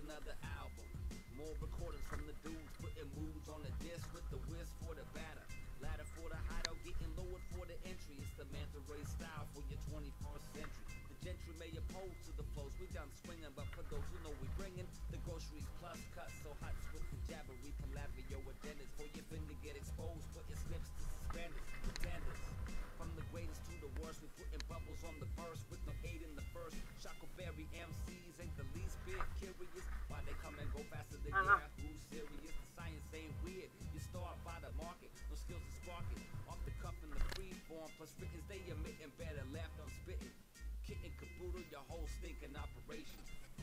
another album. More recordings from the dudes, putting moods on the disc with the whisk for the batter. Ladder for the hideout, getting lowered for the entry. It's the manta ray style for your 21st century. The gentry may oppose to the flows, we done swinging, but for those who know we bringing the groceries plus cuts. So hot with the jabbery, Palavio or dentist. For your fin to get exposed, put your snips to suspenders, pretenders. From the greatest to the worst, we putting bubbles on the verse with no aid in the first. Shackleberry MCs ain't the least bit curious. Why they come and go faster than yeah, who's serious? The science ain't weird. You start by the market, no skills to spark it. Off the cuff in the free form, plus writtens they emitting better left on spitting. Kitten caboodle your whole stinking operation.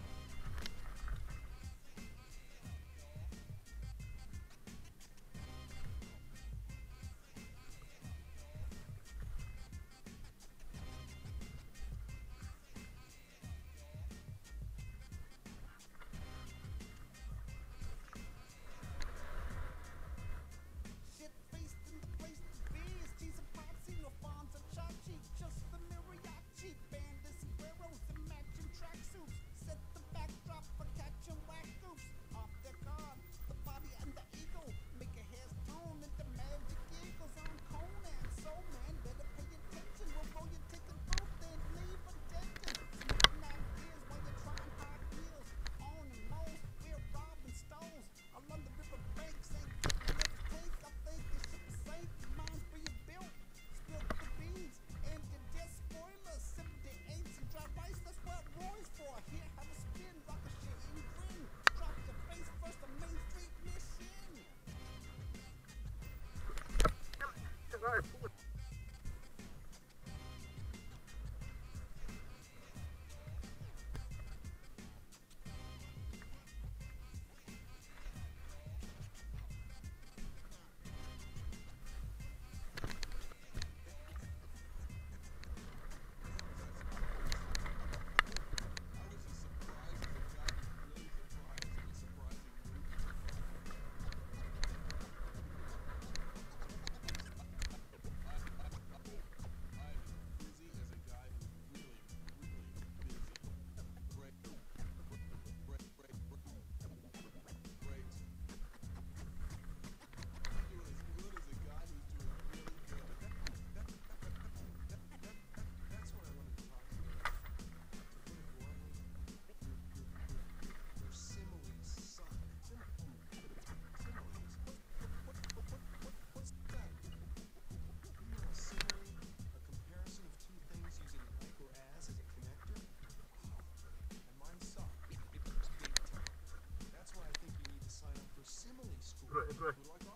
Good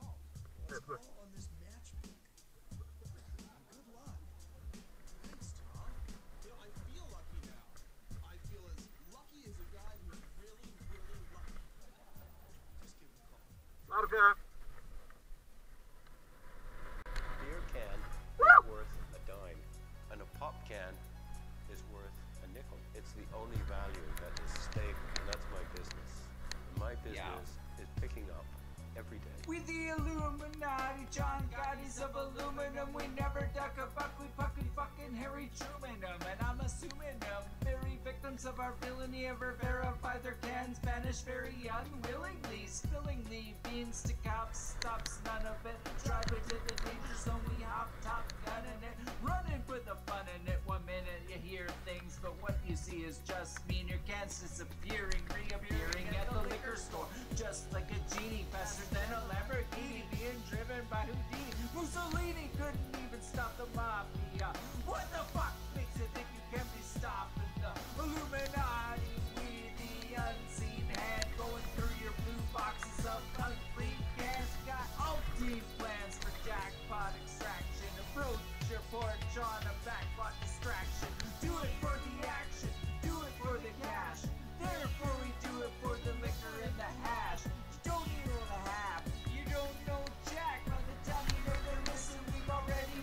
luck on this matchbook. Good luck. Thanks, Tom. You know, I feel lucky now. I feel as lucky as a guy who's really, really lucky. Just give him a call. Not a fan. Beer can is worth a dime, and a pop can is worth a nickel. It's the only value that is stable, and that's my business. And my business is picking up every day. We the Illuminati, John Gotti's of aluminum. We never duck a buck, we fucking Harry Truman 'em. And I'm assuming them very victims of our villainy ever verify their cans vanish very unwillingly. Spilling the beans to cops, stops none of it. Driving to the danger zone, we hop top gunning it. Running for the fun in it. 1 minute you hear things, but what you see is just me and your cans disappearing, reappearing at the liquor store. Just like a genie, faster than a Lamborghini, being driven by Houdini. Mussolini couldn't even stop the mafia. What the fuck makes you think you can be stopping the Illuminati? We the unseen hand going through your blue boxes of unclean gas. Got umpteen plans for jackpot extraction. Approach your porch on a backlot distraction. Do it for the action, do it for the cash. Therefore we do it for the liquor and the hash. You don't know the half, you don't know jack. By the time you know they're missing, we've already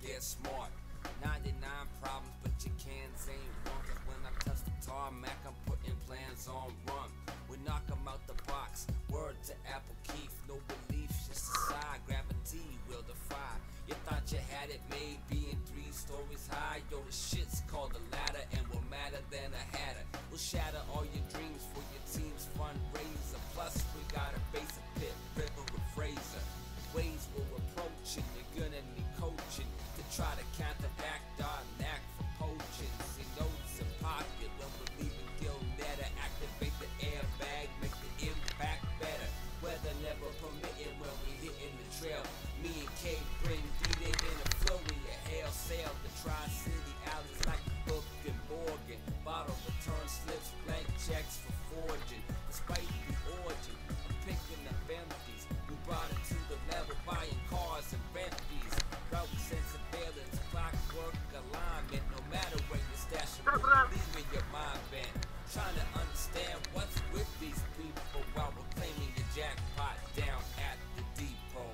get smart. 99 problems, but your cans ain't one. Cause when I touch the tarmac, I'm putting plans on run. We knock 'em out the box, word to Apple Keith. No belief, just a side, gravity will defy. You thought you had it made, being 3 stories high. Yo, the shit's called a ladder, and we're madder than a hatter. We'll shatter all your dreams for your team's fundraiser. Plus, we got a base of Pit River with Fraser. Ways we're approaching, you're gonna need coaching to try to counteract our knack for poaching. See notes in pocket when we're leaving Gilnetta. Activate the airbag, make the impact better. Weather never permitting when we hitting the trail. Me and K bring D-Day in a flurry of hail sail. The Tri-City alleys like Book and Morgan. Bottle return slips, blank checks for forging. Despite the origin, I'm picking up empties. We brought it to the level, buying cars and rent fees. Routes and surveillance, clockwork alignment. No matter where you stash them, leaving your mind bent. Trying to understand what's with these people while we're claiming your jackpot down at the depot.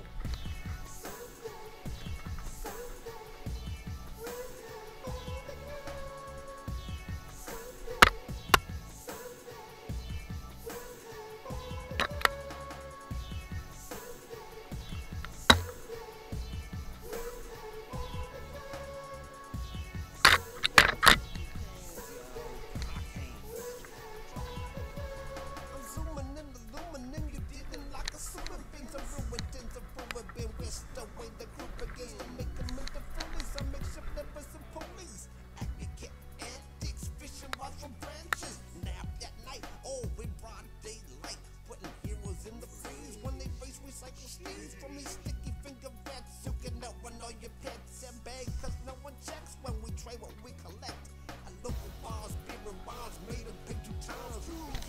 I'm zooming in, illuminating, you didn't like a super things. I'm ruined, things are ruined, been whisked away. The group begins to make them into foolies. I make sure never some police. Advocate antics, fishing rods from branches. Nap at night, oh, we broad daylight. Putting heroes in the freeze when they face recycle steeds from these sticky finger rats. You can know when all your pets and bag, cause no one checks when we trade what we collect. A local bars, beer and bars made them pay 2 times.